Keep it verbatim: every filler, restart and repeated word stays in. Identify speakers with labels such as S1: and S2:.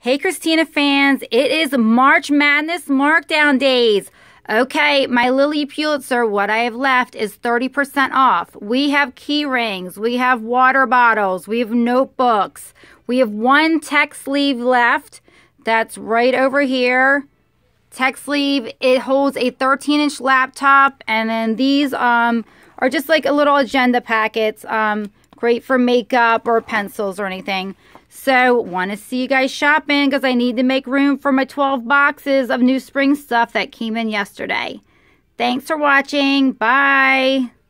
S1: Hey, Christina fans, it is March Madness Markdown days. Okay, my Lily Pulitzer, what I have left is thirty percent off. We have key rings, we have water bottles, we have notebooks. We have one tech sleeve left that's right over here. Tech sleeve, it holds a thirteen inch laptop, and then these um are just like a little agenda packets, um, great for makeup or pencils or anything. So, want to see you guys shopping because I need to make room for my twelve boxes of new spring stuff that came in yesterday. Thanks for watching. Bye.